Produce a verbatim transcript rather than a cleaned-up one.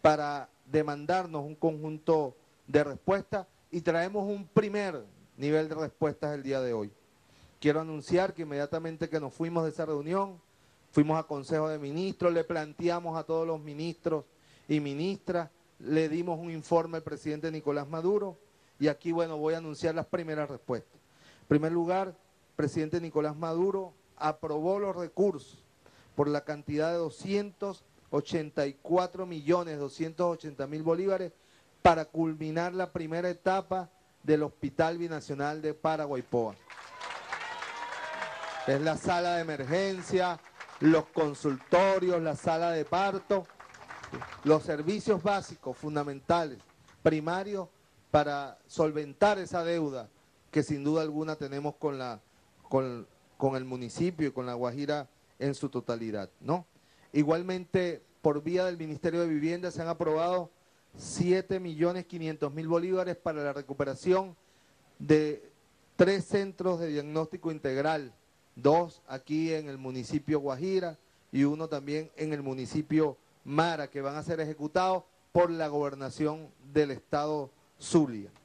para demandarnos un conjunto de respuestas y traemos un primer nivel de respuestas el día de hoy. Quiero anunciar que inmediatamente que nos fuimos de esa reunión, fuimos a Consejo de Ministros, le planteamos a todos los ministros y ministras, le dimos un informe al presidente Nicolás Maduro y aquí, bueno, voy a anunciar las primeras respuestas. En primer lugar, el presidente Nicolás Maduro aprobó los recursos por la cantidad de doscientos ochenta y cuatro millones doscientos ochenta mil bolívares para culminar la primera etapa del Hospital Binacional de Paraguaypoa. Es la sala de emergencia, los consultorios, la sala de parto, los servicios básicos fundamentales, primarios, para solventar esa deuda que sin duda alguna tenemos con, la, con, con el municipio y con La Guajira en su totalidad, ¿no? Igualmente, por vía del Ministerio de Vivienda se han aprobado siete millones quinientos mil bolívares para la recuperación de tres centros de diagnóstico integral, dos aquí en el municipio Guajira y uno también en el municipio Mara, que van a ser ejecutados por la gobernación del estado Zulia.